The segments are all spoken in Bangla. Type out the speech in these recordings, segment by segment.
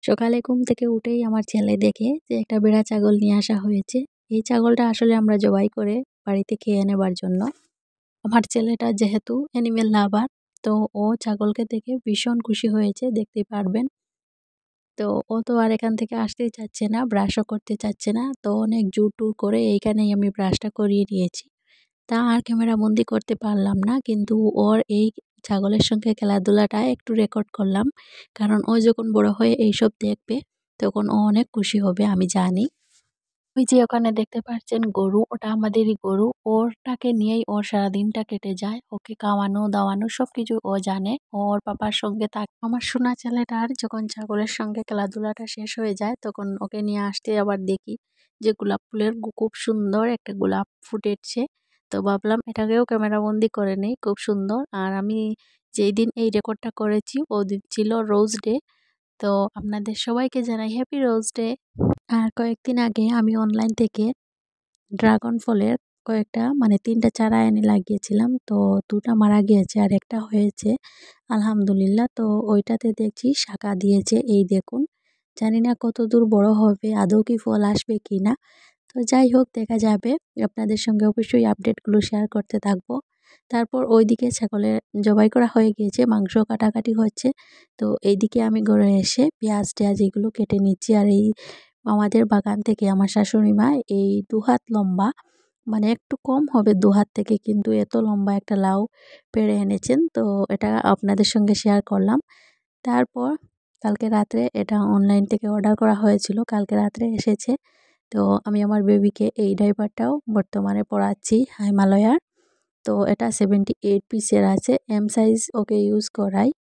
সকালে ঘুম থেকে উঠেই আমার ছেলে দেখে যে একটা বেড়া ছাগল নিয়ে আসা হয়েছে। এই ছাগলটা আসলে আমরা জবাই করে বাড়িতে খেয়ে নেবার জন্য। আমার ছেলেটা যেহেতু অ্যানিমেল লাভার, তো ও ছাগলকে দেখে ভীষণ খুশি হয়েছে, দেখতেই পারবেন। তো ও তো আর এখান থেকে আসতেই চাচ্ছে না, ব্রাশও করতে চাচ্ছে না। তো অনেক জোর টুর করে এইখানেই আমি ব্রাশটা করিয়ে নিয়েছি। তা আর ক্যামেরা বন্দি করতে পারলাম না, কিন্তু ওর এই ছাগলের সঙ্গে খেলাধুলাটা একটু রেকর্ড করলাম। কারণ ও যখন বড় হয়ে এইসব দেখবে তখন ও অনেক খুশি হবে, আমি জানি। ওই যে ওখানে দেখতে পাচ্ছেন গরু, ওটা আমাদেরই গরু। ওরটাকে নিয়েই ওর সারাদিনটা কেটে যায়। ওকে খাওয়ানো দাওয়ানো সবকিছু ও জানে। ওর পাপার সঙ্গে থাকে। আমার সোনা ছেলেটার যখন ছাগলের সঙ্গে খেলাধুলাটা শেষ হয়ে যায় তখন ওকে নিয়ে আসতে আবার দেখি যে গোলাপ ফুলের খুব সুন্দর একটা গোলাপ ফুটেছে। তো ভাবলাম এটাকেও ক্যামেরা বন্দি করে নেই, খুব সুন্দর। আর আমি যেই দিন এই রেকর্ডটা করেছি ওই দিন ছিল রোজ ডে। তো আপনাদের সবাইকে জানাই হ্যাপি রোজ ডে। আর কয়েকদিন আগে আমি অনলাইন থেকে ড্রাগন ফলের কয়েকটা মানে ৩টা চারা এনে লাগিয়েছিলাম। তো ২টা মারা গিয়েছে আর একটা হয়েছে আলহামদুলিল্লাহ। তো ওইটাতে দেখছি শাখা দিয়েছে, এই দেখুন। জানি না কতদূর বড় হবে, আদৌ কি ফল আসবে কিনা। তো যাই হোক, দেখা যাবে। আপনাদের সঙ্গে অবশ্যই আপডেটগুলো শেয়ার করতে থাকবো। তারপর ওইদিকে ছাগলের জবাই করা হয়ে গিয়েছে, মাংস কাটাকাটি হচ্ছে। তো এইদিকে আমি ঘরে এসে পেঁয়াজ টেয়াজ এগুলো কেটে নিচ্ছি। আর এই আমাদের বাগান থেকে আমার শাশুড়ি মা এই ২ হাত লম্বা, মানে একটু কম হবে ২ হাত থেকে, কিন্তু এত লম্বা একটা লাউ পেড়ে এনেছেন। তো এটা আপনাদের সঙ্গে শেয়ার করলাম। তারপর কালকে রাত্রে এটা অনলাইন থেকে অর্ডার করা হয়েছিল, কালকে রাত্রে এসেছে। তো আমি আমার বেবিকে এই ডাইপারটাও বর্তমানে পরাচ্ছি হিমালয়ার। তো এটা 78 পিসের আছে, এম সাইজ ওকে ইউজ করাই।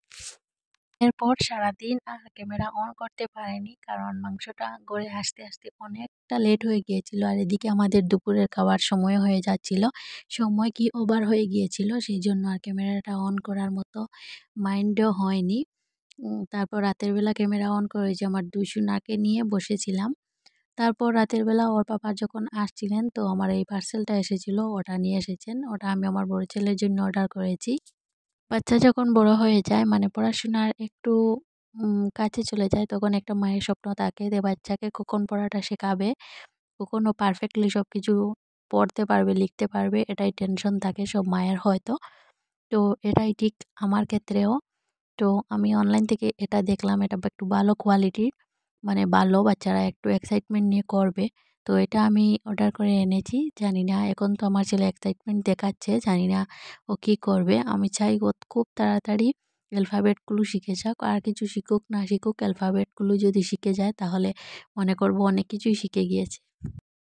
এরপর সারাদিন আর ক্যামেরা অন করতে পারিনি, কারণ মাংসটা গড়ে আসতে আসতে অনেকটা লেট হয়ে গিয়েছিল। আর এদিকে আমাদের দুপুরের খাওয়ার সময় হয়ে যাচ্ছিল, সময় কি ওভার হয়ে গিয়েছিল, সেই জন্য আর ক্যামেরাটা অন করার মতো মাইন্ডও হয়নি। তারপর রাতের বেলা ক্যামেরা অন করে যে আমার দুই সোনাকে নিয়ে বসেছিলাম। তারপর রাতের বেলা ওর পাপা যখন আসছিলেন, তো আমার এই পার্সেলটা এসেছিল, ওটা নিয়ে এসেছেন। ওটা আমি আমার বড় ছেলের জন্য অর্ডার করেছি। বাচ্চা যখন বড় হয়ে যায়, মানে পড়াশোনার একটু কাছে চলে যায়, তখন একটা মায়ের স্বপ্ন থাকে যে বাচ্চাকে কখন পড়াটা শেখাবে, কখন ও পারফেক্টলি সব কিছু পড়তে পারবে, লিখতে পারবে, এটাই টেনশন থাকে সব মায়ের হয়তো। তো এটাই ঠিক আমার ক্ষেত্রেও। তো আমি অনলাইন থেকে এটা দেখলাম, এটা একটু ভালো কোয়ালিটির, মানে ভালো, বাচ্চারা একটু এক্সাইটমেন্ট নিয়ে করবে। তো এটা আমি অর্ডার করে এনেছি। জানি না, এখন তো আমার ছেলে এক্সাইটমেন্ট দেখাচ্ছে, জানি না ও কী করবে। আমি চাই ও খুব তাড়াতাড়ি অ্যালফাবেটগুলো শিখে যাক, আর কিছু শিখুক না শিখুক, অ্যালফাবেটগুলো যদি শিখে যায় তাহলে মনে করব অনেক কিছুই শিখে গিয়েছে।